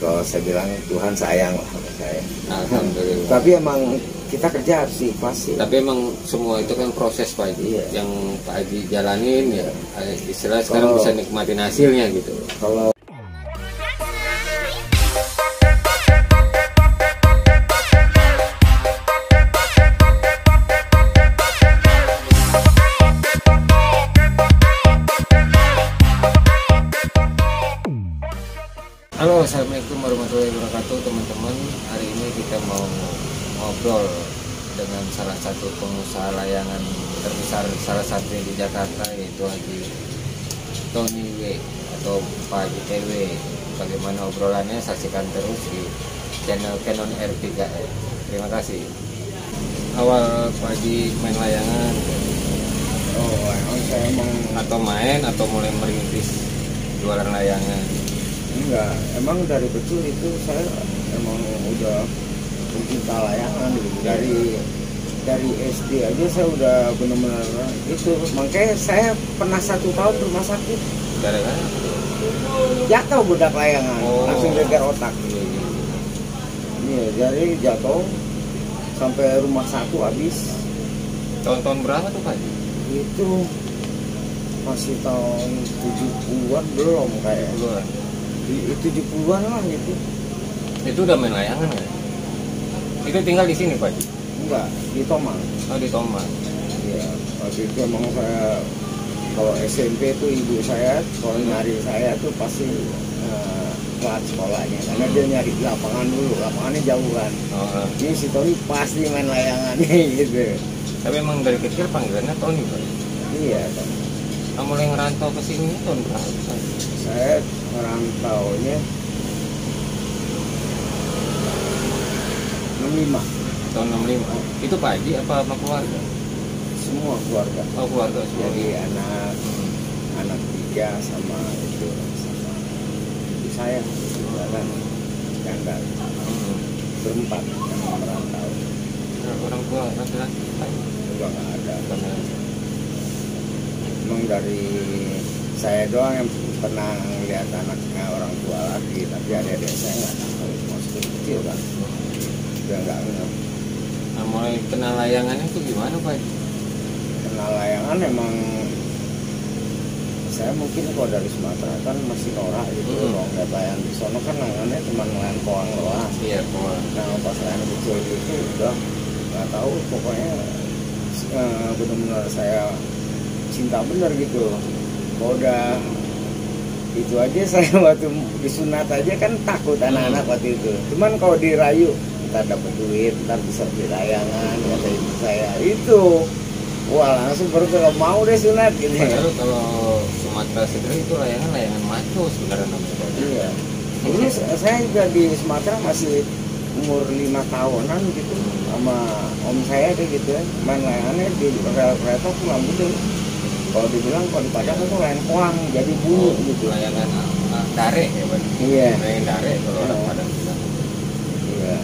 kalau saya bilang Tuhan sayang lah sama saya. Alhamdulillah. Tapi emang kita kerja harus ikhlas sih. Tapi emang semua itu kan proses Pak Haji. Iya. Yang Pak Haji jalanin ya istilahnya sekarang Kalau- bisa nikmatin hasilnya gitu. Kalau Halo, assalamualaikum warahmatullahi wabarakatuh teman-teman. Hari ini kita mau ngobrol dengan salah satu pengusaha layangan terbesar salah satunya di Jakarta, yaitu Haji Tony W atau Pak Haji TW. Bagaimana obrolannya, saksikan terus di channel Canon R3R. Terima kasih. Awal Pak Haji main layangan emang saya emang atau main atau mulai merintis jualan layangan? enggak, emang dari kecil itu saya emang udah pencinta layangan gitu. Dari SD aja saya udah benar-benar itu. Makanya saya pernah 1 tahun rumah sakit Gara-gara jatuh budak layangan, langsung geger otak. Iya, jadi jatuh sampai rumah 1 habis. tahun-tahun berapa tuh Pak Haji? Itu masih tahun 70-an belum kayak. Duluan. Di 70-an lah gitu. Itu udah main layangan ya? Itu tinggal di sini Pak Haji? Enggak, di Tomang. Oh, di Tomang. Iya, waktu itu emang saya kalau SMP tuh ibu saya kalau nyari saya tuh pasti telat sekolahnya karena dia nyari di lapangan dulu, lapangannya jauhan. Oh, Ini si Tony pasti main layangan gitu. tapi emang dari kecil panggilannya Tony Pak? Iya, Tom. Kamu mulai ngerantau ke sini tahun berapa? Pak? Saya ngerantaunya 65, Tahun 65. Itu Pak Haji apa sama keluarga? semua keluarga. Oh, keluarga semua. Jadi anak 3 sama itu sama ibu saya kan janda Hmm. berempat yang merantau Orang tua laki-laki Pak Haji? juga nggak ada. Karena Emang dari saya doang yang pernah lihat anaknya orang tua lagi, tapi adik-adik saya nggak tahu, masih kecil kan, udah nggak ngerti. nah, mulai kenal layangannya itu gimana Pak Haji? Kenal layangan emang saya mungkin kalau dari Sumatera kan masih norak gitu. Kalau nggak layan di sono kan layangannya cuma layan koang doang. Iya, keluar. Nah pas layan kecil gitu udah nggak tahu, pokoknya benar-benar saya cinta bener gitu. Kalau udah itu aja saya waktu disunat aja kan takut anak-anak waktu itu. Cuman kalau dirayu ntar dapat duit, ntar bisa beli layangan kata ibu saya itu. Wah langsung baru kalau mau deh sunat gitu. Padahal kalau Sumatera sendiri itu layangan maco sebenarnya namanya Pak Haji. Iya. Dulu saya juga di Sumatera masih umur 5 tahunan gitu sama om saya kayak gitu ya. Main layangannya di rel kereta tuh lampu. Kalau dibilang kalau di Padang itu layan koang jadi bunyi gitu. Layangan dare ya Pak Haji? Iya. Layangan dare kalau orang Iya. Padang bilang. Iya.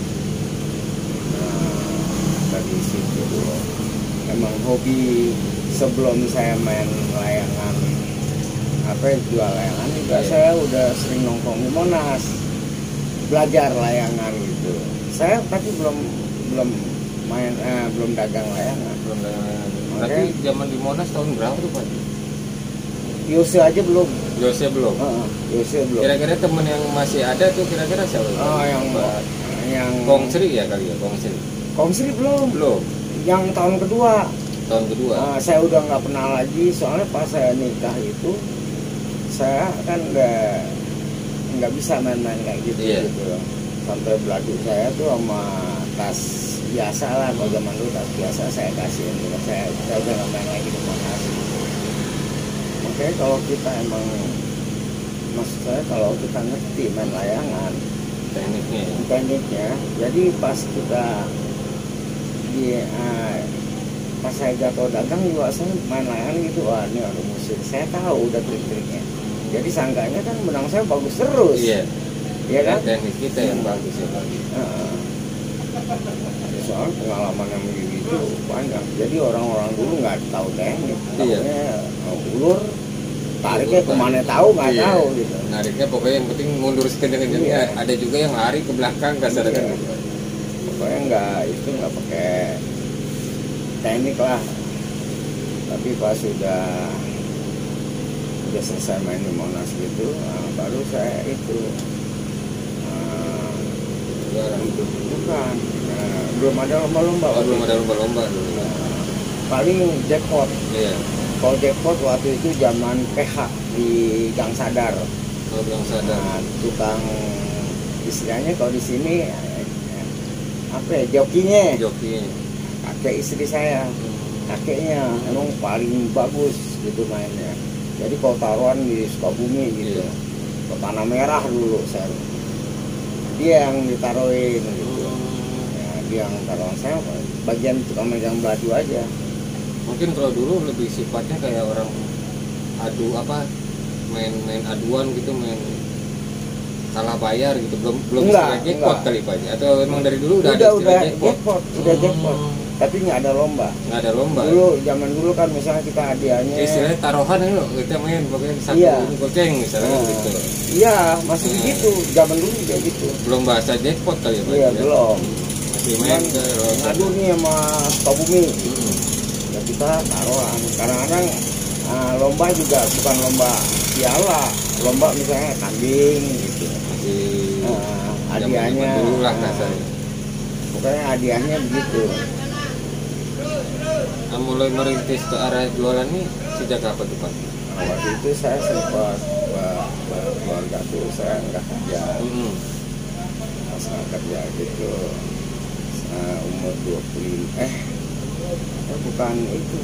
Nah, dari situ dulu. Emang hobi sebelum saya main layangan jual layangan juga Iya. saya udah sering nongkrong di Monas belajar layangan gitu. Saya tapi belum main belum dagang layangan. Belum ada layangan. Oke. Berarti zaman di Monas tahun berapa tuh Pak Haji? Yose aja belum. Yose belum. Yose belum. Kira-kira temen yang masih ada tuh kira-kira siapa? Oh yang Kong Sri ya kali ya, Kong Sri. Komsri belum. Belum. Yang tahun kedua. Tahun kedua. Saya udah nggak pernah lagi, soalnya pas saya nikah itu saya kan nggak bisa main-main kayak gitu. Iya. Gitu sampai beladu saya tuh sama tas biasa lah, kalau zaman dulu tas biasa saya kasihin gitu. Saya udah nggak main lagi di Monas. Oke, kalau kita emang maksud saya kalau kita ngerti main layangan tekniknya, jadi pas kita pas saya jatuh dagang juga saya main layangan gitu, wah ini ada musik, saya tahu udah trik-triknya. Jadi sangkanya kan benang saya bagus terus. Iya. Iya kan? Teknik kita yang bagus ya Pak Haji. Soal pengalaman yang begitu banyak. Jadi orang-orang dulu nggak tahu teknik, Iya. tahunya ulur tariknya kemana tahu nggak Iya. tahu gitu. Nariknya pokoknya yang penting mundur sekencang-kencangnya. Iya. Ada juga yang lari ke belakang kasarnya. Iya. Pokoknya nggak pakai teknik lah. Tapi pas sudah selesai main di Monas gitu, baru saya itu itu bukan, belum ada lomba-lomba. Oh, belum ada lomba-lomba dulu. Paling jackpot. Iya. Kalau jackpot waktu itu zaman PH di Gang Sadar. Oh, Gang Sadar. Nah, tukang istilahnya kalau di sini apa ya, jokinya Joki. kakek istri saya, kakeknya emang paling bagus gitu mainnya. Jadi kalau taruhan di Sukabumi gitu, Iya. ke Tanah Merah dulu saya, dia yang ditaruhin gitu. Ya, dia yang taruhan, saya bagian tukang megang batu aja. Mungkin kalau dulu lebih sifatnya kayak orang adu apa, main aduan gitu, main kalah bayar gitu, belum Enggak, istilah jackpot enggak. kali Pak. Atau emang dari dulu udah ada istilah jackpot? udah jackpot, tapi nggak ada lomba. Nggak ada lomba. Dulu zaman dulu kan misalnya kita hadiahnya, Istilahnya taruhan itu kita main pokoknya satu Iya. goceng misalnya Nah, gitu. iya masih begitu, zaman dulu kayak gitu. Belum bahasa jackpot kali ya Pak. Iya ya? belum. Masih main ke Ngadu nih sama Sukabumi. Hmm. Ya kita taruhan. Kadang-kadang lomba juga bukan lomba piala, lomba misalnya kambing gitu. Masih Hadiahnya zaman dulu lah kasarnya. pokoknya hadiahnya begitu. Nah, mulai merintis ke arah jualan ini sejak apa tuh Pak? Waktu itu saya sempat keluarga tuh saya nggak kerja, Hmm. pas nggak kerja gitu, umur 25 bukan itu,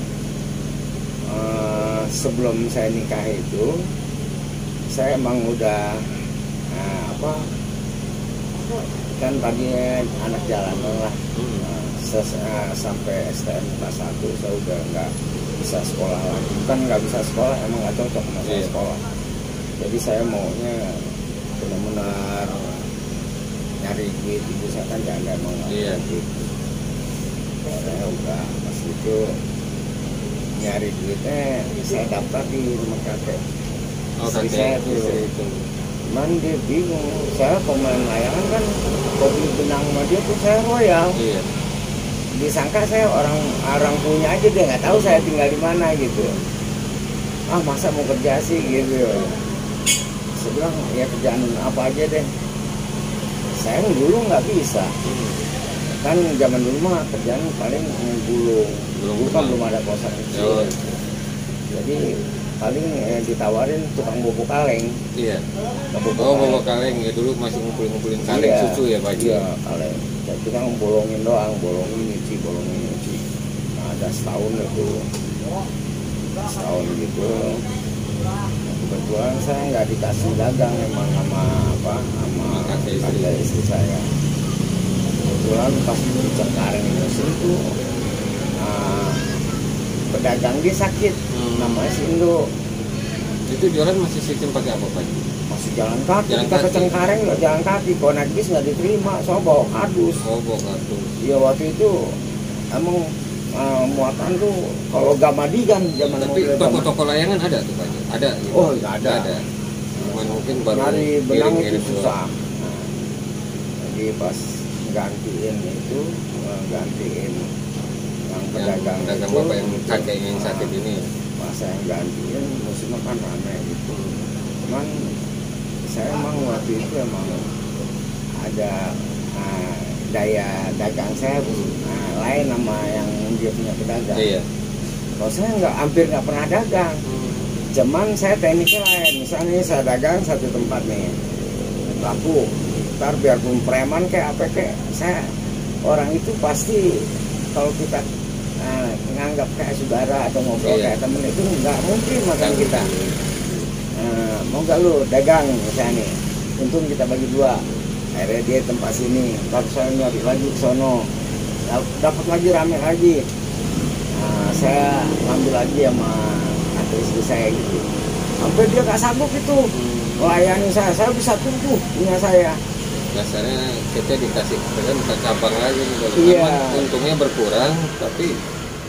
sebelum saya nikah itu saya emang udah apa kan tadinya anak jalanan lah. Sampai STM kelas 1 saya udah nggak bisa sekolah lagi, bukan nggak bisa sekolah, emang nggak cocok sama saya Iya. sekolah. Jadi saya maunya benar-benar nyari duit, ibu saya kan janda emang Iya. gitu. Saya udah pas itu nyari duitnya, saya daftar di rumah kakek. Oh, Istri kakek saya tuh. istri itu. Cuman dia bingung, saya pemain layangan kan, kopi benang sama dia tuh saya royal. Iya. Disangka saya orang punya aja, dia nggak tahu saya tinggal di mana gitu. Masa mau kerja sih gitu. Saya bilang ya kerjaan apa aja deh. Saya dulu nggak bisa. Kan zaman dulu mah kerjaan paling gulung. Dulu kan belum ada kosan kecil. Oh. Jadi paling ditawarin tukang bubuk kaleng. Iya. Bubuk Oh, kaleng. bawa kaleng ya, dulu masih ngumpulin kaleng Iya, susu ya Pak. Iya, kaleng. Jadi kita bolongin doang, bolongin nyuci. Nah, ada setahun itu, setahun gitu. Kebetulan saya nggak dikasih dagang emang sama kakek kakek istri saya. Kebetulan pas di Cengkareng itu pedagang dia sakit, namanya Sindo. Itu jualan masih sistem pakai apa Pak? Masih jalan kaki, Jalan kita ke kaki. Cengkareng nggak jalan kaki, kalau naik bis nggak diterima, soalnya bawa kardus. Oh, bawa kartu. Iya waktu itu emang muatan tuh kalau Gamadi kan zaman Tapi mobil toko-toko layangan ada tuh Pak? Ada gitu? Oh, nggak ada. Nggak ada. Cuman mungkin baru nyari benang itu kirim-kirim susah. Nah, jadi pas gantiin itu, gantiin yang pedagang pedagang itu, bapak yang kakeknya yang sakit ini. pas saya gantiin musimnya kan rame gitu. Cuman saya emang waktu itu emang ada daya dagang saya lain sama yang dia punya pedagang. Iya. Kalau saya hampir nggak pernah dagang. Cuman saya tekniknya lain. Misalnya saya dagang satu tempat nih, laku. Ntar biarpun preman kayak apa kayak, saya orang itu pasti kalau kita nganggap kayak saudara atau ngobrol Iya. kayak temen itu nggak mungkin makan kita. Mau nggak lu dagang misalnya nih, untung kita bagi dua. Akhirnya dia tempat sini, ntar saya nyari lagi ke sono, dapat lagi rame lagi. Saya ngambil lagi sama istri saya gitu. Sampai dia nggak sanggup itu melayani saya bisa tumbuh punya saya. Dasarnya kita dikasih kan bukan cabang lagi nih. Iya. Memang untungnya berkurang, tapi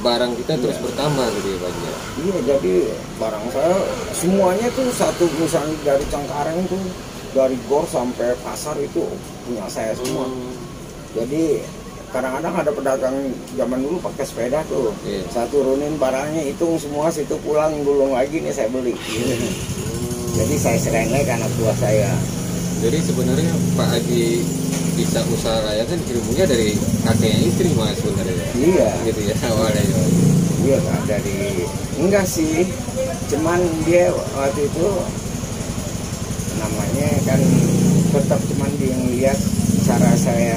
barang kita terus Iya. bertambah gitu ya Pak Haji ya? Iya, jadi barang saya semuanya tuh satu, misalnya dari Cengkareng tuh, dari Gor sampai pasar itu punya saya semua. Jadi kadang-kadang ada pedagang zaman dulu pakai sepeda tuh, Iya. saya turunin barangnya, hitung semua, situ pulang gulung lagi nih saya beli. Jadi saya serahin lagi ke anak buah saya. Jadi sebenarnya Pak Haji bisa usaha layangan ilmunya dari kakeknya istri mas sebenarnya. Iya, Gitu ya awalnya ya. iya Kak, dari enggak sih, cuman dia waktu itu namanya kan tetap cuman dia ngeliat cara saya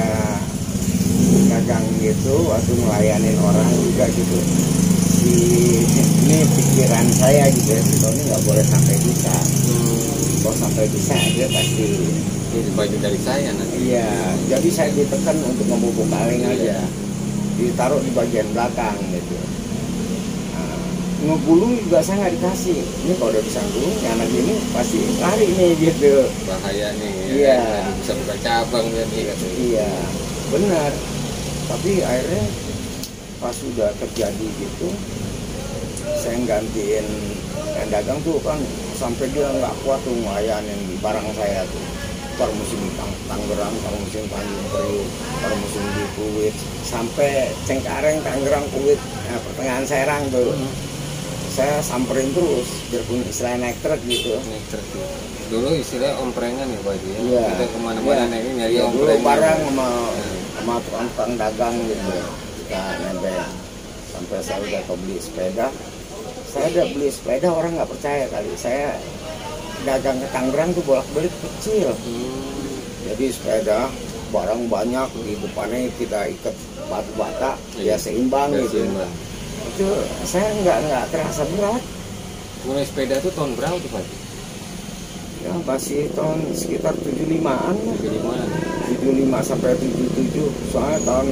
dagang gitu waktu ngelayanin orang juga gitu. Si ini pikiran saya gitu ya, si Tony nggak boleh sampai bisa. Kalau sampai bisa dia pasti. Ini baju dari saya nanti. Iya, jadi saya ditekan untuk membubuk kaleng aja, ditaruh di bagian belakang gitu. Nah, ngegulung juga saya nggak dikasih. Ini kalau udah bisa gulung, ya anak ini pasti lari nih gitu. Bahaya nih. Iya. Ya, bisa buka cabang kan nih katanya. Iya, benar. Tapi akhirnya pas sudah terjadi gitu, saya gantiin yang dagang tuh kan sampai dia nggak kuat tuh ngelayanin barang saya tuh. Ntar musim Tangerang, ntar musim Tanjung Priuk, ntar musim di Kuwait, sampai Cengkareng, Tangerang, Kuwait, pertengahan Serang tuh. Saya samperin terus, biar punya istilah naik truk gitu. Naik truk ya. Dulu istilah omprengan ya Pak Haji ya. Iya. Kita kemana-mana Iya. naik nyari Iya, dulu omprengan. barang sama tukang dagang gitu, kita nebeng. Sampai saya udah beli sepeda, saya udah beli sepeda, orang nggak percaya kali. Saya dagang ke Tangerang tuh bolak-balik kecil. Jadi sepeda barang banyak, di depannya kita ikat batu bata, ya seimbang Biar gitu. seimbang. Itu saya nggak terasa berat. Mulai sepeda tuh tahun berapa tuh Pak Haji? Ya masih tahun sekitar 75-an lah. Jadi mana? 75 sampai 77. Soalnya tahun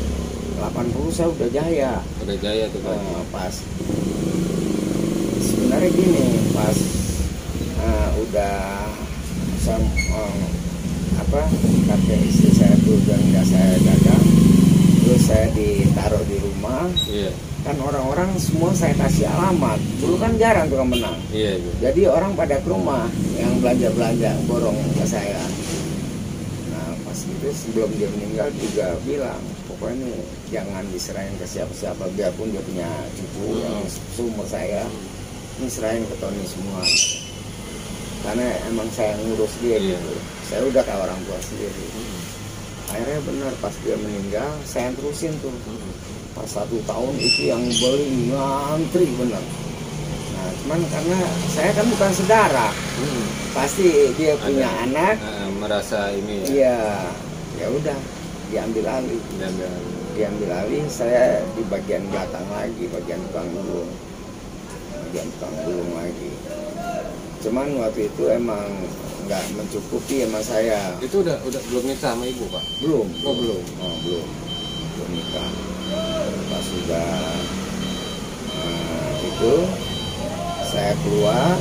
80 saya udah jaya. Udah jaya tuh Pak Haji. Pas sebenarnya gini, pas udah saya kakek istri saya tuh udah nggak saya dagang, terus saya ditaruh di rumah. Iya. Kan orang-orang semua saya kasih alamat. Dulu kan jarang tukang menang. Iya. Iya. Jadi orang pada ke rumah yang belanja borong ke saya. Nah pas itu sebelum dia meninggal juga bilang, pokoknya ini jangan diserahin ke siapa-siapa, biarpun dia punya cucu yang seumur saya, ini serahin ke Tony semua. Karena emang saya ngurus dia gitu. Saya udah kayak orang tua sendiri. Akhirnya benar pas dia meninggal, saya terusin tuh. Pas 1 tahun itu yang beli ngantri bener. Nah cuman karena saya kan bukan saudara, pasti dia punya anak, merasa ini ya. iya, ya udah diambil alih, diambil alih. Saya di bagian belakang lagi, bagian tukang gulung lagi. Cuman waktu itu emang nggak mencukupi sama saya. Itu udah belum nikah sama ibu Pak? Belum. Oh belum. Belum nikah. Pas sudah itu saya keluar,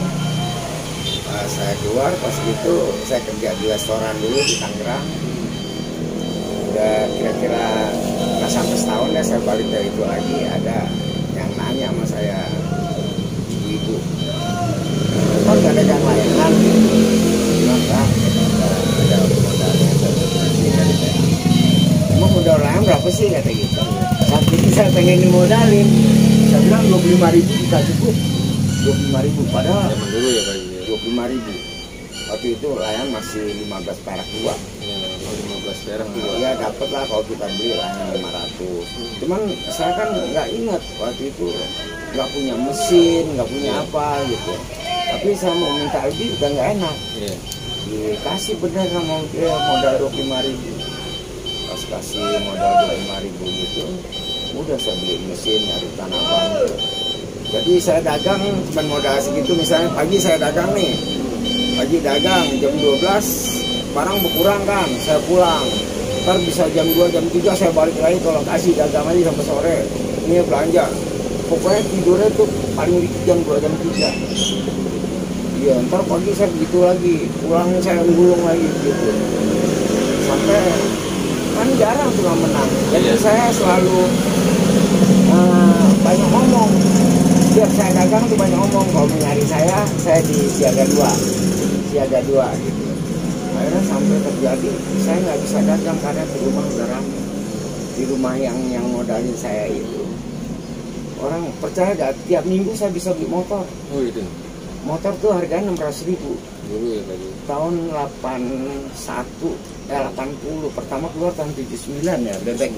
pas itu saya kerja di restoran dulu di Tangerang. Udah kira-kira nggak sampai setahun ya saya balik dari itu lagi, ada yang nanya sama saya, ibu kok nggak ada yang layanan? Bilang kan ada modalnya dari saya. Emang modal layanan berapa sih kata gitu? Saat itu saya pengen dimodalin, saya bilang 25.000 bisa cukup. 25.000 padahal Zaman dulu ya Pak Haji. 25.000. Waktu itu layan masih 15 perak 2. Ya, 15 perak juga. Ya dapat lah kalau kita beli layan 500. Cuman saya kan nggak ingat waktu itu, nggak punya mesin, nggak punya apa gitu. Tapi saya mau minta lebih udah nggak enak. Iya. Dikasih bener sama dia modal 25.000. Pas kasih modal 25.000 gitu, udah saya beli mesin, nyari tanaman. Jadi saya dagang cuma modal segitu. Misalnya pagi saya dagang nih, pagi dagang jam 12 barang berkurang kan, saya pulang. Ntar bisa jam 2, jam 3 saya balik lagi ke lokasi dagang lagi sampai sore. Ini belanja. Pokoknya tidurnya tuh paling dikit jam 2, jam 3. Iya, ntar pagi saya begitu lagi, pulang saya gulung lagi gitu. Sampai kan jarang tukang menang. Jadi saya selalu banyak ngomong. Setiap saya dagang tuh banyak ngomong. Kalau nyari saya di siaga dua gitu. Akhirnya sampai terjadi saya nggak bisa dagang karena di rumah udah ramai. Di rumah yang modalin saya itu, orang percaya gak, tiap minggu saya bisa beli motor. Oh itu. Motor tuh harganya 600.000 Dulu ya Pak Haji. tahun 80 pertama keluar tahun 79 ya, bebek.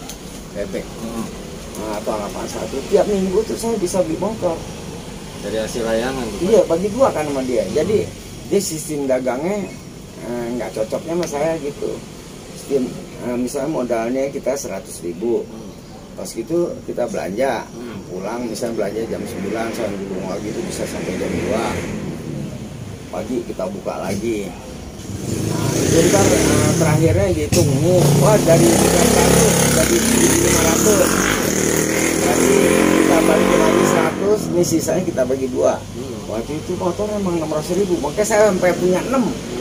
Nah, atau 81 tiap minggu tuh saya bisa beli motor Dari hasil layangan tuh, Pak. iya, bagi dua kan sama dia. Jadi dia sistem dagangnya nggak cocoknya sama saya gitu. Sistem misalnya modalnya kita 100.000, pas gitu kita belanja pulang, misalnya belanja jam 9 sampai di rumah gitu bisa sampai jam 2 pagi kita buka lagi. Nah itu ntar terakhirnya gitu, wah dari 300 jadi 500, jadi kita balikin lagi 100, ini sisanya kita bagi dua. Waktu itu motor emang 600.000, makanya saya sampai punya 6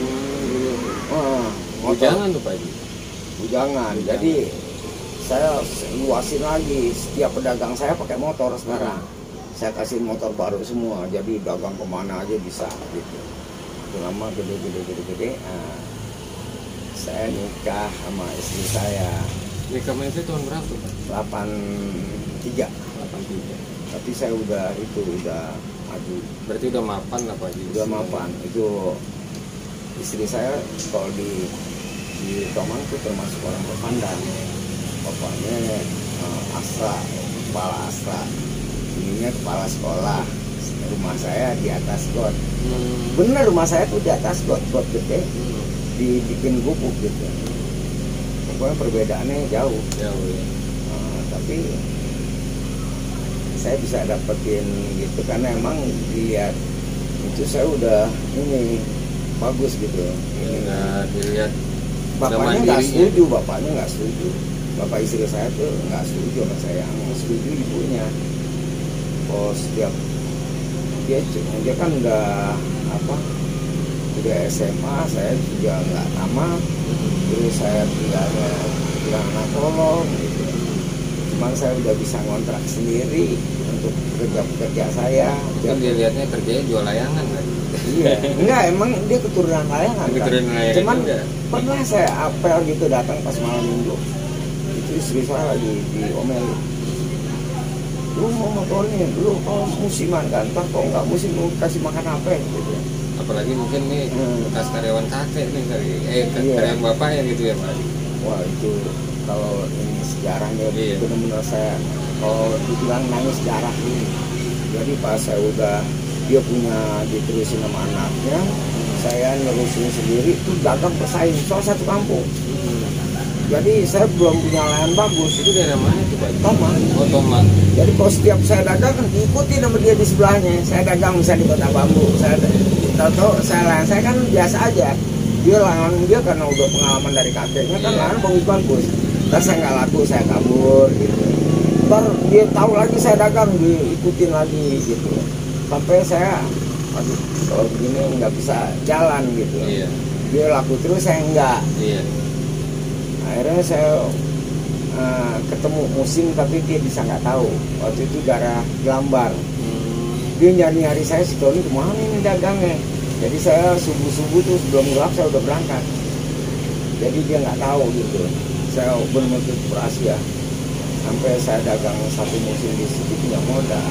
motor. Jangan tuh Pak Haji. Bujangan. Jadi saya luasin lagi, setiap pedagang saya pakai motor sekarang. Saya kasih motor baru semua, jadi dagang kemana aja bisa gitu. Lama gede. Nah, saya nikah sama istri saya. Nikah sama istri tahun berapa Pak? 83. Tapi saya udah maju. Berarti udah mapan lah Pak Haji. Udah mapan. Itu istri saya kalau di Tomang itu termasuk orang berpandang. Bapaknya kepala astra, ininya kepala sekolah. Rumah saya di atas got. Bener, rumah saya tuh di atas got gede, dibikin gubuk gitu. Pokoknya perbedaannya jauh. Jauh ya. Tapi saya bisa dapetin gitu karena emang dilihat itu saya udah ini bagus gitu. Nggak dilihat. Bapaknya nggak setuju. Bapak istri saya tuh nggak setuju sama saya, yang setuju ibunya. Bos dia kan udah SMA, saya juga nggak tamat. Terus saya tinggalnya anak tolong gitu. Cuman saya udah bisa ngontrak sendiri untuk kerja saya. Kan dia lihatnya kerjanya jual layangan kan? Iya, enggak, emang dia keturunan layangan kan? Cuman pernah saya apel gitu datang pas malam minggu, itu istri saya lagi diomelin, lu mau motornya, lu kalau musiman kan, ntar kalau nggak musim lu kasih makan apa gitu. Apalagi mungkin nih bekas karyawan kakek nih karyawan bapak ya gitu ya Pak. Wah itu kalau ini sejarahnya benar-benar saya kalau dibilang nangis sejarah ini. Jadi pas saya udah dia punya diterusin sama anaknya, saya nerusin sendiri itu dagang bersaing soal satu kampung. Jadi saya belum punya lahan bagus. Itu daerah mana itu Pak? Tomang. Oh Tomang. Jadi kalau setiap saya dagang kan diikuti sama dia di sebelahnya. Saya dagang misalnya di Kota Bambu, saya tahu lahan saya kan biasa aja. Dia lahan dia karena udah pengalaman dari kakeknya kan lahan bagus. Terus saya nggak laku, saya kabur gitu. Ntar dia tahu lagi saya dagang, diikutin lagi gitu. Sampai saya, aduh kalau begini nggak bisa jalan gitu. Iya. Dia laku terus, saya enggak. Iya. Akhirnya saya ketemu musim tapi dia bisa nggak tahu. Waktu itu daerah Gelambar. Dia nyari-nyari saya, si Tony kemana ini dagangnya. Jadi saya subuh-subuh tuh sebelum gelap saya udah berangkat. Jadi dia nggak tahu gitu. Saya benar-benar rahasia. Sampai saya dagang satu musim di situ punya modal.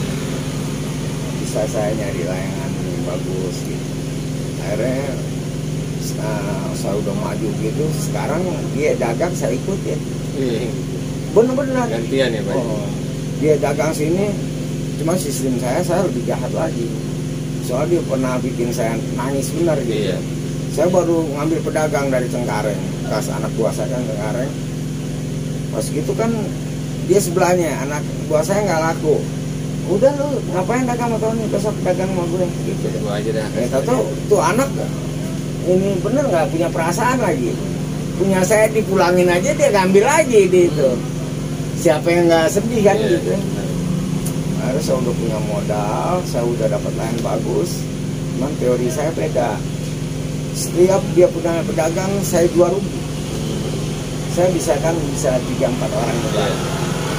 Bisa saya nyari layangan yang bagus gitu. Akhirnya saya udah maju gitu. Sekarang dia dagang saya ikutin. Benar-benar. Gantian ya Pak. Dia dagang sini, cuma sistem saya lebih jahat lagi. Soalnya dia pernah bikin saya nangis benar gitu. Iya. Saya baru ngambil pedagang dari Cengkareng, kas anak buah saya kan Cengkareng. Pas gitu kan dia sebelahnya, anak buah saya nggak laku. Udah lu ngapain dagang sama Tony, besok dagang sama gue gitu. Gue aja dah. Tahu tuh anak ini bener nggak punya perasaan lagi. Punya saya dipulangin aja dia ngambil lagi di itu. Siapa yang nggak sedih kan gitu. Akhirnya saya udah punya modal, saya udah dapat lahan bagus. Cuman teori saya beda. Setiap dia punya pedagang, saya jual rugi. Saya bisa 3-4 orang juga. Dia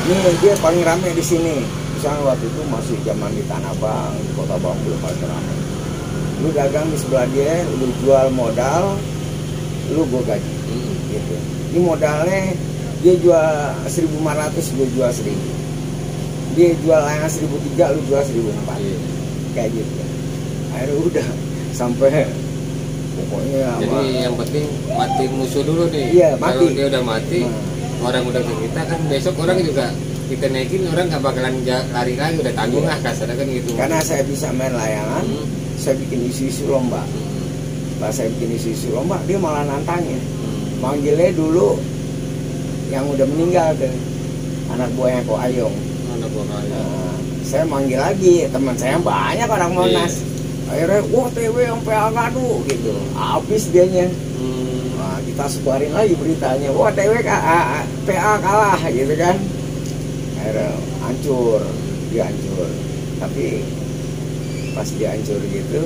Ini dia paling rame di sini. Misalnya waktu itu masih zaman di Tanah Abang, di Kota Bangil paling rame. Lu dagang di sebelah dia, lu jual modal, lu gue gaji. Gitu. Ini modalnya dia jual 1.500, gue jual 1.000. Dia jual layangan 1.300, lu jual 1.400. Kayak gitu. Akhirnya udah sampai pokoknya. Jadi yang penting mati musuh dulu nih. Iya, mati. Kalau dia udah mati, orang udah ke kita kan besok orang juga kita naikin, orang nggak bakalan lari lagi, udah tanggung lah kasarnya kan gitu. Karena saya bisa main layangan, saya bikin isu-isu lomba. Pas saya bikin isu-isu lomba, dia malah nantangin. Manggilnya dulu yang udah meninggal tuh, anak buahnya Ko Ayong. Anak buah Ayong. Saya manggil lagi, teman saya banyak orang Monas. Akhirnya, wah TW yang PA ngadu gitu. Habis dianya. Nah, kita sebarin lagi beritanya, wah TW PA kalah gitu kan. Akhirnya hancur, dia hancur. Tapi pas dia hancur gitu,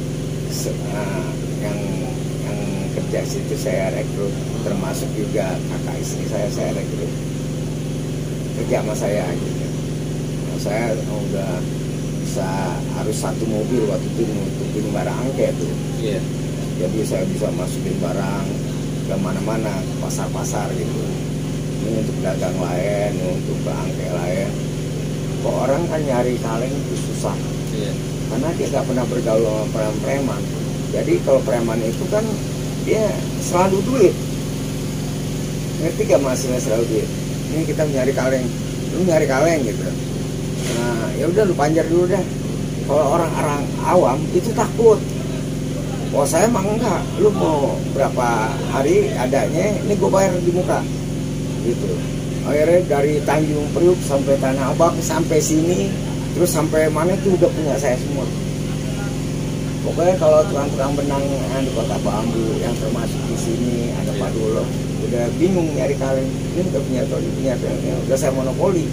yang kerja situ saya rekrut, termasuk juga kakak istri saya rekrut kerja sama saya gitu. Nah, saya udah bisa harus satu mobil waktu itu nutupin barang angke tuh. Jadi saya bisa masukin barang ke mana-mana, pasar-pasar gitu. Ini untuk dagang lain, untuk angke lain. Kok orang kan nyari kaleng itu susah. Karena dia nggak pernah bergaul sama preman. Jadi kalau preman itu kan dia selalu duit. Ngerti gak maksudnya selalu duit? Ini kita nyari kaleng, lu nyari kaleng gitu. Nah ya udah lu panjar dulu deh. Kalau orang-orang awam itu takut. Oh saya emang enggak. Lu mau berapa hari adanya? Ini gue bayar di muka. Gitu. Akhirnya dari Tanjung Priuk sampai Tanah Abang sampai sini, terus sampai mana itu udah punya saya semua. Pokoknya kalau tukang-tukang benang yang di Kota Bambu yang termasuk di sini ada Pak Dulo, udah bingung nyari kaleng. Ini udah punya kalengnya, udah saya monopoli.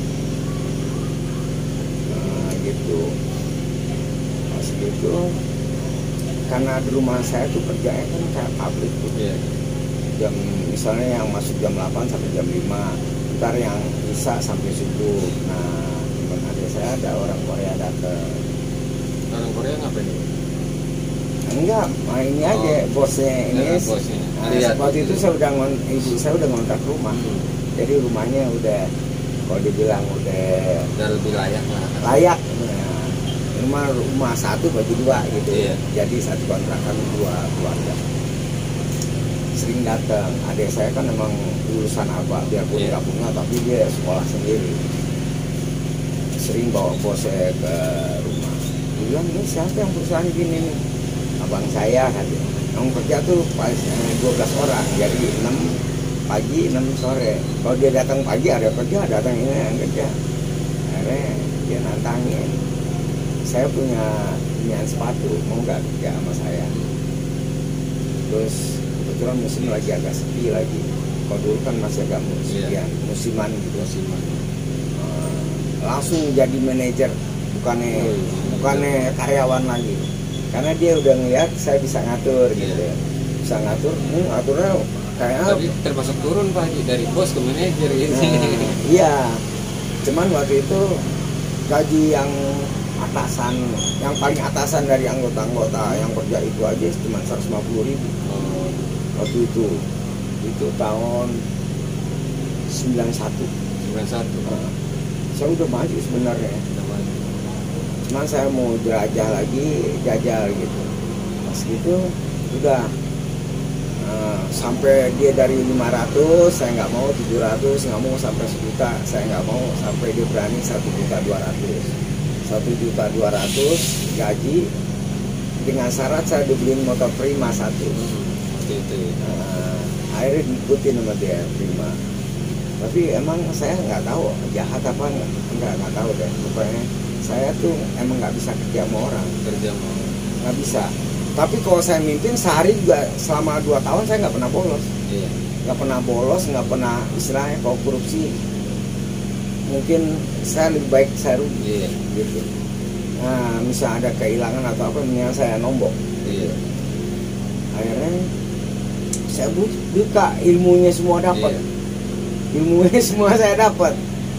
Nah gitu. Pas gitu, karena di rumah saya tuh kerjanya kan kayak pabrik tuh. Jam misalnya yang masuk jam 8 sampai jam 5, ntar yang bisa sampai subuh. Nah teman adik saya ada orang Korea datang. Orang Korea ngapain nih? Enggak, ini aja bosnya ini. Bosnya. Nah, waktu itu ibu saya udah ngontrak rumah. Jadi rumahnya udah, kalau dibilang udah lebih layak lah. Layak. Nah, rumah satu bagi dua gitu. Jadi satu kontrakan dua keluarga. Sering datang. Adik saya kan memang lulusan abah, biarpun nggak punya, tapi dia sekolah sendiri. Sering bawa bosnya ke rumah. Dia bilang, ini siapa yang perusahaan gini nih? Abang saya katanya. Yang kerja tuh pas 12 orang, jadi 6 pagi 6 sore. Kalau dia datang pagi ada kerja, datang ini yang kerja. Akhirnya dia nantangin. Saya punya inian sepatu, mau nggak kerja sama saya? Terus kebetulan musim lagi agak sepi lagi. Kalau dulu kan masih agak musiman gitu. Langsung jadi manajer, bukannya karyawan lagi. Karena dia udah ngeliat saya bisa ngatur gitu ya. Bisa ngatur, aturnya kayak tapi termasuk turun Pak Haji, dari bos ke manajer gitu. Iya. Cuman waktu itu gaji yang atasan, yang paling atasan dari anggota-anggota yang kerja itu aja cuma 150.000. Waktu itu tahun 91. Saya udah maju sebenarnya. Cuman saya mau jajal gitu. Pas gitu udah sampai dia dari 500 saya nggak mau, 700 nggak mau, sampai 1 juta saya nggak mau, sampai dia berani 1.200.000 gaji dengan syarat saya dibeliin motor Prima 1. Akhirnya diikutin sama dia Prima. Tapi emang saya nggak tahu jahat apa nggak tahu deh. Pokoknya saya tuh emang nggak bisa kerja sama orang, nggak bisa. Tapi kalau saya mimpin sehari juga selama 2 tahun saya nggak pernah bolos. Nggak pernah istilahnya kalau korupsi mungkin saya lebih baik saya rugi gitu. Nah misal ada kehilangan atau apa, mendingan saya nombok. Akhirnya saya buka ilmunya semua dapat. Ilmunya semua saya dapat.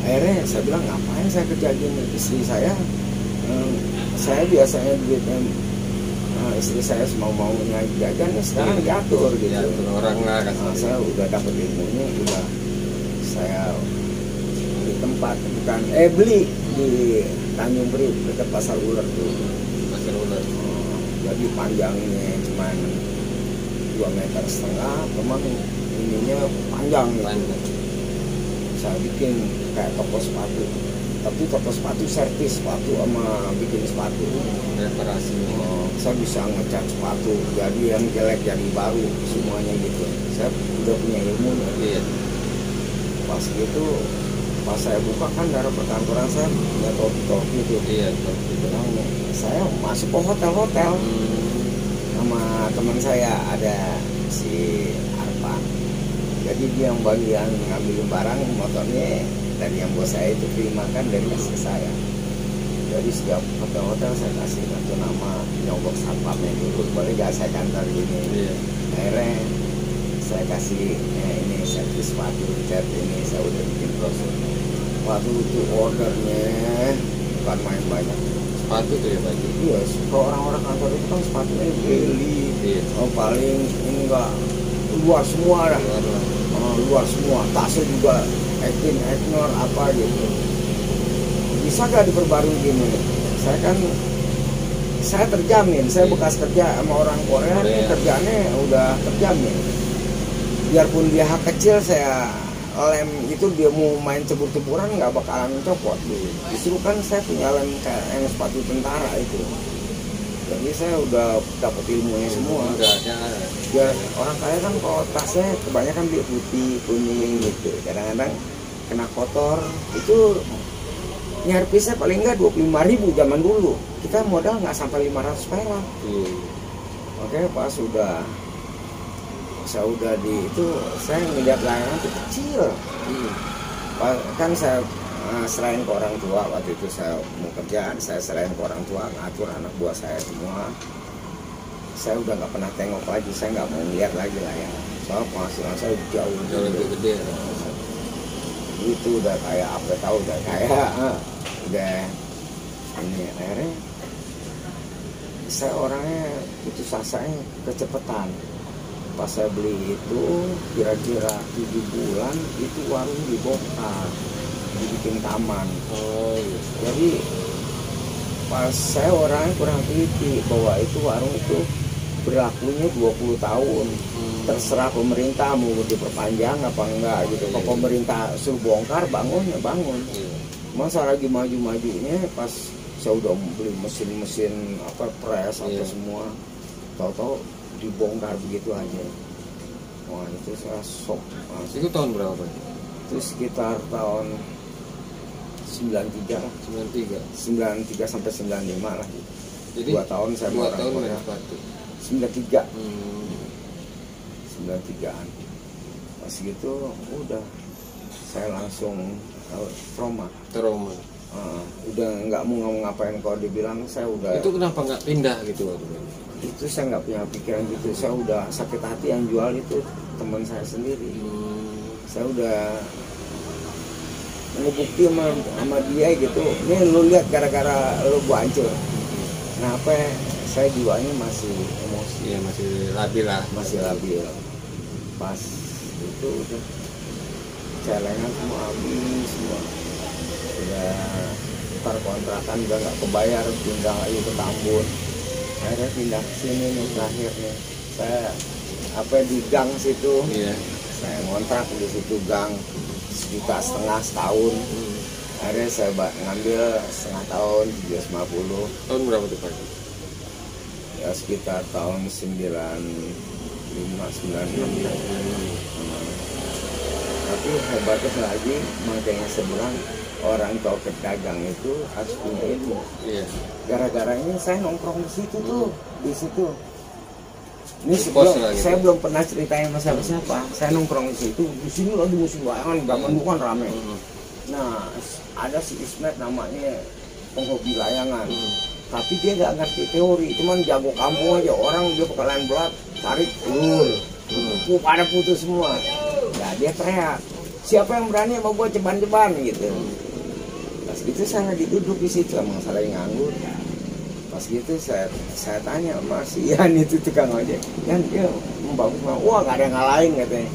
Akhirnya saya bilang, ngapain saya kerjain istri saya? Saya biasanya duitnya istri saya mau-maunya jajan, sekarang diatur gitu. Diatur orang lah kan. Saya udah dapat ilmunya, udah saya di tempat bukan beli di Tanjung Priok dekat Pasar Ular tuh. Pasar Ular. Jadi panjangnya cuma 2,5 meter, teman ininya panjang gitu. Saya bikin kayak toko sepatu, tapi toko sepatu servis sepatu sama bikin sepatu reparasi. Saya bisa ngecat sepatu jadi yang jelek jadi baru semuanya gitu. Saya udah punya ilmunya. Iya. Pas gitu, pas saya buka kan dari perkantoran saya punya topi itu. Iya, topi. Saya masuk ke hotel sama teman saya, ada si Arpan. Jadi dia yang bagian ngambilin barang motornya dari yang bos saya itu terimakan dari kasih ke saya. Jadi setiap hotel saya kasih kartu nama, nyogok satpamnya dulu, boleh gak saya kantor gini. Iya. Akhirnya saya kasih ini servis sepatu cat ini, saya udah bikin brosur. Waktu itu ordernya bukan main banyak. Sepatu tuh ya Pak? Iya, kalau orang-orang kantor itu kan sepatunya beli. Iya. Paling enggak luar semua lah. Luar semua, tasnya juga Eknor apa gitu. Bisa gak diperbarui gini? Saya terjamin, saya bekas kerja sama orang Korea nih, kerjaannya udah terjamin. Biarpun dia hak kecil, saya lem itu dia mau main cebur-ceburan nggak bakalan copot. Justru kan saya punya lem kayak yang sepatu tentara itu. Jadi saya udah dapat ilmunya semua. Biar orang kaya kan kalau tasnya kebanyakan dia putih, kuning gitu. Kadang-kadang kena kotor, itu nyervisnya paling enggak 25.000 zaman dulu. Kita modal nggak sampai 500 perak. Oke, pas saya udah di itu, saya ngeliat layanan itu kecil. Kan saya selain ke orang tua, waktu itu saya mau kerjaan, saya selain ke orang tua ngatur anak buah saya semua. Saya udah nggak pernah tengok lagi, saya nggak mau lihat lagi lah ya. Soal penghasilan saya jauh lebih gede. Itu udah kayak apa tahu, udah kayak udah ini. Akhirnya saya orangnya putus asanya kecepatan. Pas saya beli itu kira-kira 7 bulan itu warung dibongkar, dibikin taman. Jadi pas saya orangnya kurang teliti bahwa itu warung itu berlakunya 20 tahun. Terserah pemerintah mau diperpanjang apa enggak gitu. Kalau pemerintah suruh bongkar, bangun ya bangun. Masa lagi maju-majunya pas saya udah beli mesin-mesin apa pres apa semua, tahu-tahu dibongkar begitu aja. Wah, itu saya shock. Itu tahun berapa Pak? Itu sekitar tahun 93 lah. 93 sampai 95 lah gitu. Jadi 2 tahun saya 2 tahun main sepatu. 93. 93-an. Pas gitu udah saya langsung trauma. Udah nggak mau ngapain, kalau dibilang saya udah. Itu kenapa nggak pindah gitu waktu itu? Saya nggak punya pikiran gitu. Saya udah sakit hati, yang jual itu teman saya sendiri. Saya udah ngebukti sama dia gitu, ini lu lihat gara-gara lu gua hancur. Kenapa saya jiwanya masih emosi, ya masih labil lah, masih labil. Pas itu udah celengan semua habis semua, udah ntar kontrakan udah nggak kebayar, pindah lagi ke Tambun. Akhirnya pindah ke sini nih terakhir nih, saya di gang situ, saya ngontrak di situ gang sejuta setengah setahun. Akhirnya saya ngambil setengah tahun 750. Tahun berapa tuh Pak? Ya sekitar tahun 95 96. Tapi hebatnya lagi, makanya saya bilang orang kalau pedagang itu harus punya ilmu. Gara-garanya saya nongkrong di situ tuh, di situ. Ini saya belum pernah ceritain sama siapa. Saya nongkrong di situ. Di sini lagi musim layangan, zaman dulu kan rame. Nah, ada si Ismet namanya, penghobi layangan. Tapi dia nggak ngerti teori, cuman jago kampung aja. Orang dia bakalan belat, tarik ulur, pada putus semua. Ya dia teriak, siapa yang berani sama gue ceban-ceban gitu. Pas gitu saya lagi duduk di situ, emang saya lagi nganggur. Pas gitu saya tanya sama si Ian itu tukang ojek, kan dia bagus banget, wah gak ada yang ngalahin katanya.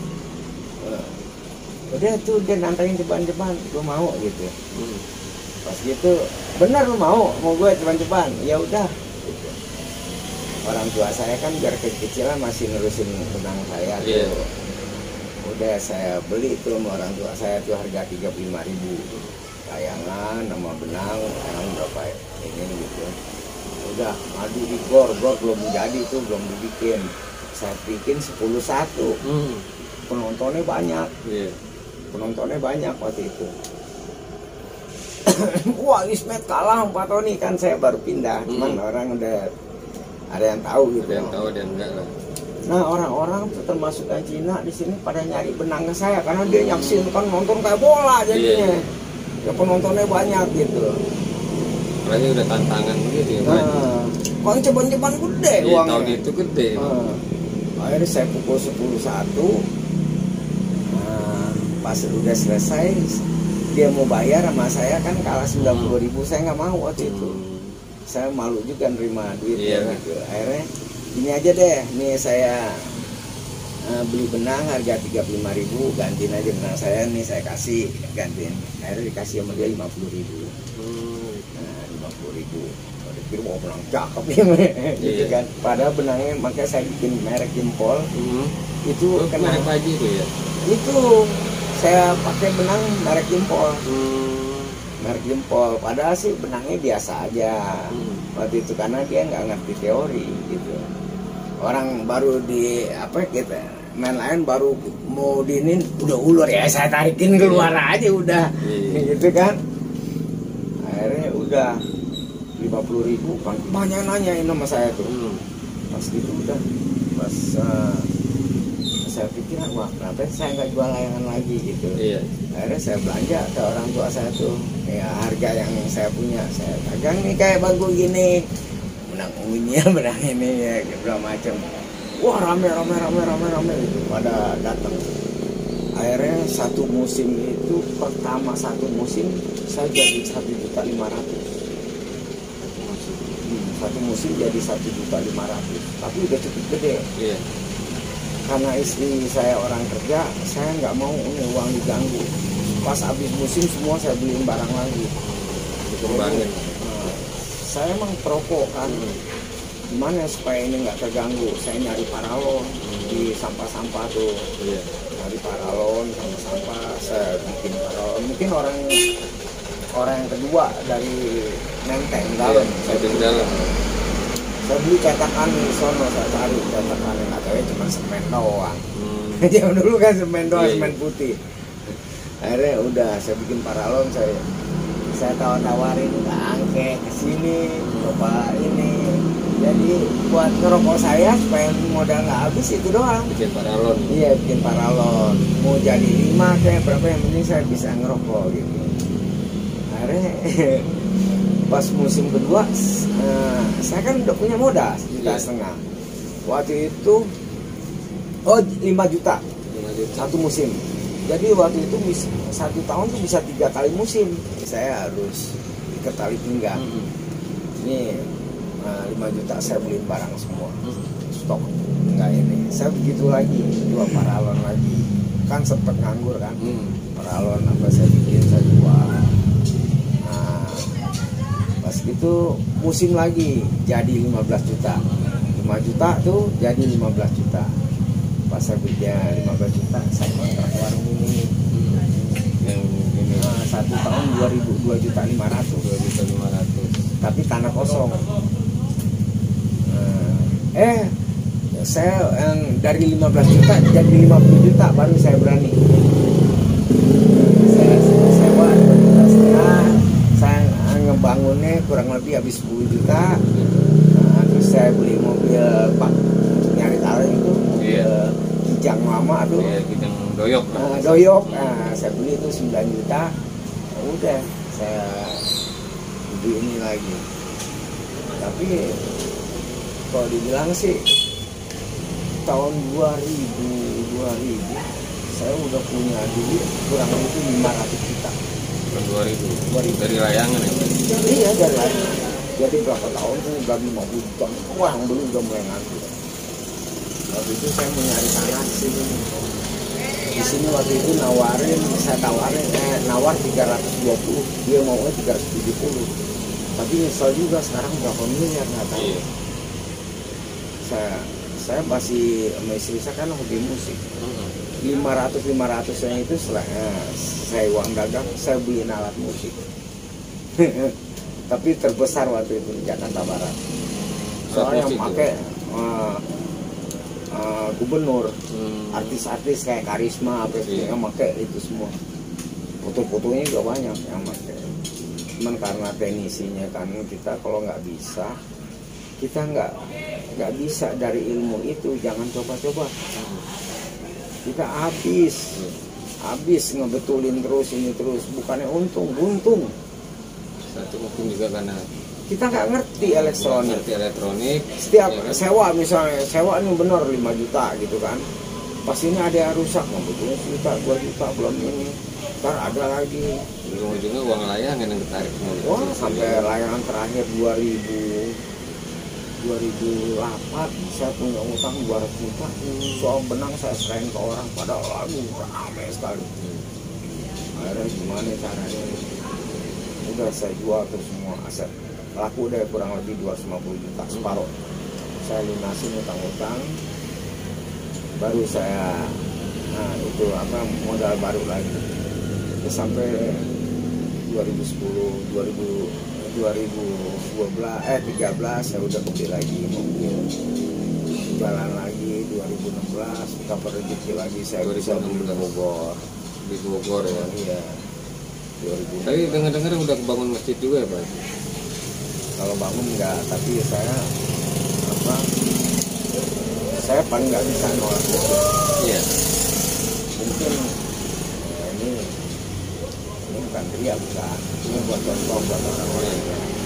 Udah tuh dia nantangin ceban-ceban, gue mau gitu. Pas gitu, benar lu mau gue ceban-ceban, ya udah. Gitu. Orang tua saya kan biar kecil-kecilan masih nerusin benang saya tuh. Udah saya beli tuh sama orang tua saya tuh harga 35.000. Layangan sama benang, layangan berapa ini gitu. Udah ngadu di gor belum jadi tuh, belum dibikin. Saya bikin 10-1. Penontonnya banyak. Penontonnya banyak waktu itu. Wah, Ismet kalah 4 Tony, kan saya baru pindah. Cuman orang udah ada yang tahu gitu. Ada yang tahu dan enggak lah. Nah, orang-orang termasuk yang Cina di sini pada nyari benang ke saya karena dia nyaksin kan nonton kayak bola jadinya. Ya penontonnya banyak gitu. Apalagi udah tantangan gitu ya, Pak. Uang ceban-ceban gede uangnya. Tahun itu gede. Akhirnya saya pukul 10.1. Pas udah selesai, dia mau bayar sama saya kan kalah 90.000, saya nggak mau waktu itu. Saya malu juga nerima duitnya gitu. Akhirnya ini aja deh, nih saya beli benang harga 35.000, gantiin aja benang saya nih, saya kasih gantiin. Akhirnya dikasih sama dia 50.000. Nah 50.000, dipikir mau benang cakep ya, gitu kan. Padahal benangnya makanya saya bikin merek jempol. Itu kena merek baju itu ya. Itu saya pakai benang merek jempol. Merek jempol, padahal sih benangnya biasa aja waktu itu karena dia nggak ngerti teori gitu. Orang baru di apa kita main lain baru mau dinin udah ulur ya, saya tarikin keluar aja udah gitu kan. Akhirnya udah 50.000 kan banyak nanyain sama saya tuh. Pas gitu udah pas saya pikir wah kenapa saya nggak jual layangan lagi gitu. Akhirnya saya belanja ke orang tua saya tuh ya harga yang saya punya, saya dagang nih kayak bagus gini, benang ungunya benang ini ya segala macam. Wah rame gitu pada datang. Akhirnya satu musim itu pertama satu musim saya jadi 1.500.000. Satu musim jadi 1.500.000, tapi udah cukup gede. Karena istri saya orang kerja, saya nggak mau uang diganggu. Pas habis musim semua saya beliin barang lagi. Dikembangin. Saya emang perokok kan. Gimana supaya ini nggak terganggu? Saya nyari paralon di sampah-sampah tuh. Nyari paralon sama sampah, saya bikin paralon. Mungkin orang yang kedua dari Menteng dalam. Saya di dalam. Saya beli cetakan di sono, saya cari cetakan yang katanya cuma semen doang. Zaman dulu kan semen doang, semen putih. Akhirnya udah saya bikin paralon, saya tawar-tawarin ke Angke kesini, coba ini. Jadi buat ngerokok saya supaya modal nggak habis itu doang. Bikin paralon. Iya, bikin paralon. Mau jadi 5 kayak berapa yang penting saya bisa ngerokok gitu. Akhirnya pas musim kedua saya kan udah punya modal 1,5 juta. Waktu itu 5 juta satu musim. Jadi waktu itu 1 tahun tuh bisa 3 kali musim. Saya harus ikat tali pinggang. Ini 5 juta saya beliin barang semua, stok enggak ini. Saya begitu lagi, jual paralon lagi. Kan sempet nganggur kan. Paralon apa saya bikin, saya jual. Pas gitu musim lagi jadi 15 juta. 5 juta tuh jadi 15 juta. Pas saya kerja 15 juta, saya kontrak warung ini. Yang ini 1 tahun 2.500.000. Tapi tanah kosong. Saya yang dari 15 juta jadi 50 juta baru saya berani. Saya sewa 2,5 juta. Saya ngebangunnya kurang lebih habis 10 juta. Terus saya beli mobil nyari talent itu, mobil kijang lama tuh. Kijang doyok. Doyok. Saya beli itu 9 juta. Udah saya beli ini lagi. Tapi kalau dibilang sih tahun 2000 saya udah punya duit kurang lebih 500 juta. 2000 dari layangan ya Pak? Iya dari layangan. Jadi berapa tahun tuh udah 50 juta. Wah yang dulu udah mulai ngantri. Waktu itu saya mau nyari tanah di sini. Di sini waktu itu saya tawarin nawar 320, dia maunya 370. Tapi nyesel juga sekarang berapa miliar nggak tahu. Iya. Saya masih sama istri saya kan hobi musik. 500 nya itu saya uang dagang, saya beliin alat musik. Tapi terbesar waktu itu di Jakarta Barat. Soalnya yang pakai gubernur, artis-artis kayak Karisma, yang pakai itu semua. Foto-fotonya juga banyak yang pakai. Cuman karena teknisinya kan kita kalau nggak bisa, kita nggak bisa dari ilmu itu, jangan coba-coba. Kita habis ngebetulin terus ini terus, bukannya buntung. Satu mungkin juga karena kita nggak ngerti elektronik. ya Setiap kan? sewa misalnya, sewa ini benar 5 juta gitu kan. Pas ini ada yang rusak, ngebetulin 1 juta, 2 juta, belum ini. Ntar ada lagi. Ujung-ujungnya uang layangan yang ketarik. Wah, sampai layangan terakhir 2008 saya punya utang 200 juta. Soal benang saya serahin ke orang, padahal ramai sekali. Akhirnya gimana caranya? Udah saya jual tuh semua aset. Laku deh kurang lebih 250 juta, separuh. Saya lunasin utang-utang. Baru saya modal baru lagi. Ya, sampai 2010, 2013 saya udah beli lagi mobil, jalan lagi. 2016 dapat rezeki lagi, saya bisa beli Bogor. Di Bogor ya. Iya. 2000. Tapi dengar-dengar udah bangun masjid juga ya Pak? Kalau bangun enggak, tapi saya paling nggak bisa nolak masjid. Iya. Mungkin ini bukan ria, bukan. Ini buat contoh buat orang-orang.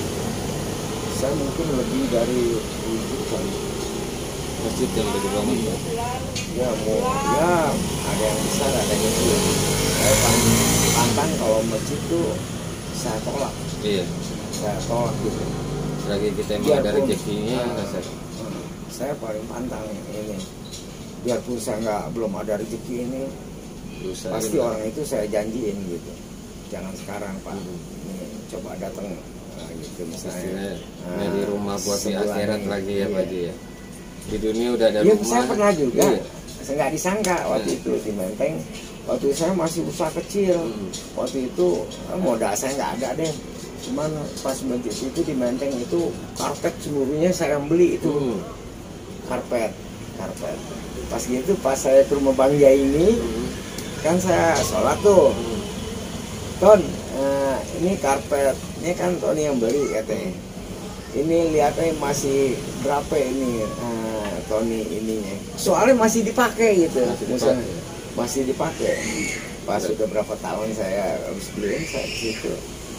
Saya mungkin lebih dari 1000 kali. Masjid yang udah dibangun Pak? Ya ada yang besar, ada yang kecil. Saya paling pantang kalau masjid tuh saya tolak. Iya. Saya tolak gitu. Selagi kita emang ada rezekinya, saya paling pantang ini. Biarpun saya belum ada rezeki ini, pasti orang itu saya janjiin gitu. Jangan sekarang Pak. Ini coba datang gitu misalnya. Di rumah buat di akhirat lagi ya Pak Ji ya. Di dunia udah ada ya, rumah. saya pernah juga. Iya. Saya nggak disangka waktu itu di Menteng. Waktu saya masih usaha kecil. Waktu itu modal saya nggak ada deh. Cuman pas masjid itu di Menteng itu karpet seluruhnya saya beli itu. Karpet. Pas gitu pas saya ke rumah Bang Jai ini, kan saya sholat tuh. Ton, ini karpet, ini kan Tony yang beli katanya. Ini lihatnya masih berapa ini Tony ininya. Soalnya masih dipakai gitu. Masih dipakai. Pas sudah berapa tahun saya habis beliin saya ke situ.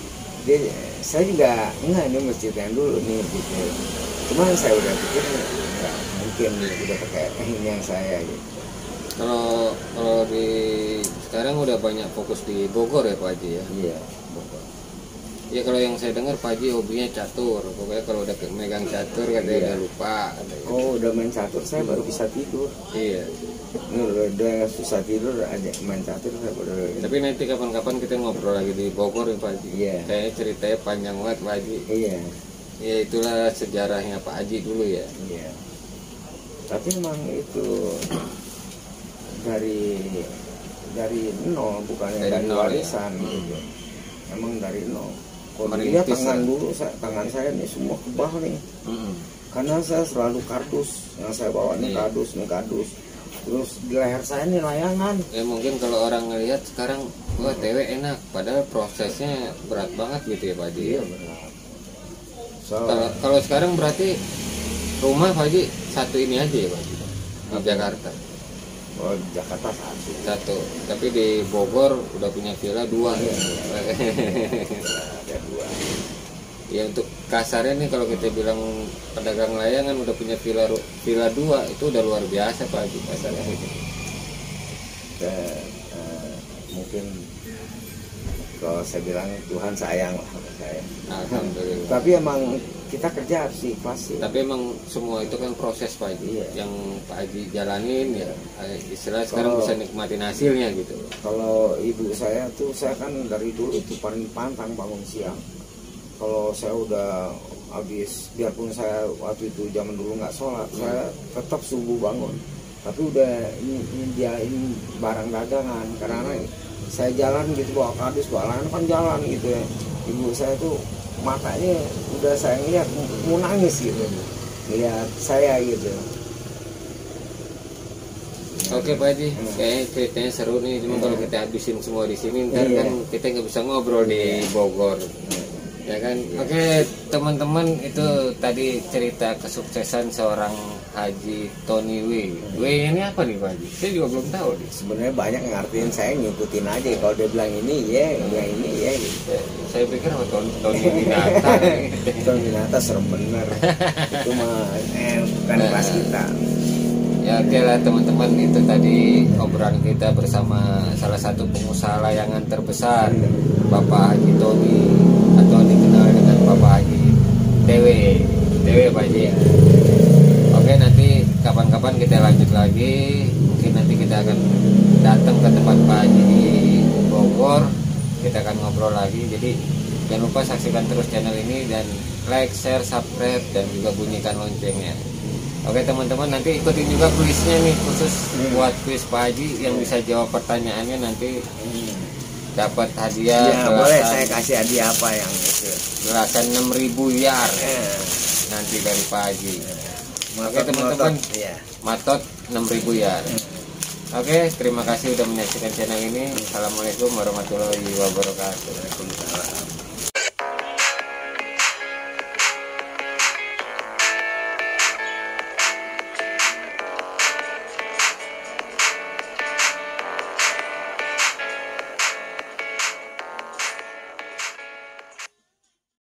Saya juga enggak, ini masjid yang dulu nih gitu. Cuman saya udah pikir enggak mungkin udah pakai ini yang saya gitu. Kalau di sekarang udah banyak fokus di Bogor ya Pak Haji ya. Iya, Bogor. Ya kalau yang saya dengar Pak Haji hobinya catur. Pokoknya kalau udah megang catur katanya udah lupa katanya. Oh, udah main catur saya baru bisa tidur. Iya. Ini udah susah tidur aja main catur saya baru. Tapi nanti kapan-kapan kita ngobrol lagi di Bogor ya Pak Haji. Iya. Kayaknya ceritanya panjang banget Pak Haji. Iya. Ya itulah sejarahnya Pak Haji dulu ya. Iya. Tapi memang itu dari nol, bukannya dari warisan ya. gitu. Emang dari nol. Kalau Merintis dilihat tangan ya. dulu, tangan saya ini semua kebah nih. Karena saya selalu kardus, yang saya bawa nih Iya. kardus. Terus di leher saya ini layangan. Ya mungkin kalau orang ngelihat sekarang wah TW enak, padahal prosesnya berat banget gitu ya Pak Haji. Iya benar. Kalau sekarang berarti rumah Pak Haji satu ini aja ya Pak Haji di Jakarta. Oh, di Jakarta Satu, tapi di Bogor udah punya villa 2. Iya. Ada 2. Ya untuk kasarnya nih kalau kita bilang pedagang layangan udah punya villa 2 itu udah luar biasa Pak Haji kasarnya. ke mungkin kalau saya bilang Tuhan sayang lah sama saya. Alhamdulillah. Tapi emang kita kerja harus ikhlas sih. Tapi emang semua itu kan proses Pak Haji, yang Pak Haji jalanin ya, istilah sekarang bisa nikmatin hasilnya gitu. Kalau ibu saya tuh, saya kan dari dulu itu paling pantang bangun siang. Kalau saya udah habis, biarpun saya waktu itu zaman dulu nggak sholat, saya tetap subuh bangun. Tapi udah ini barang dagangan, karena saya jalan gitu bawa kardus, bawa lahan kan jalan gitu ya. Ibu saya tuh matanya udah saya ngeliat mau nangis gitu, lihat saya gitu. Oke Pak Haji, kayaknya ceritanya seru nih. Cuma kalau kita habisin semua di sini, ntar kan kita nggak bisa ngobrol di Bogor, ya kan? Oke teman-teman, itu tadi cerita kesuksesan seorang Haji Tony W. W ini apa nih Pak Haji? Saya juga belum tahu nih. Sebenarnya banyak ngartiin, saya ngikutin aja. Kalau dia bilang ini ya, yang ini ya gitu. Saya pikir Tony Winata. Tony Winata serem bener. Itu mah bukan kelas kita. Ya oke lah teman-teman, itu tadi obrolan kita bersama salah satu pengusaha layangan terbesar, Bapak Haji Tony, atau dikenal dengan Bapak Haji TW Pak Haji. Oke, nanti kapan-kapan kita lanjut lagi. Mungkin nanti kita akan datang ke tempat Pak Haji di Bogor, kita akan ngobrol lagi. Jadi jangan lupa saksikan terus channel ini, dan like, share, subscribe, dan juga bunyikan loncengnya. Oke teman-teman, nanti ikutin juga kuisnya nih, khusus buat kuis Pak Haji. Yang bisa jawab pertanyaannya nanti dapat hadiah. Ya boleh, saya kasih hadiah apa yang itu? Gerakan 6.000 yard nanti dari Pak Haji. Oke teman-teman, matot 6.000 yard. Oke, terima kasih udah menyaksikan channel ini. Assalamualaikum warahmatullahi wabarakatuh.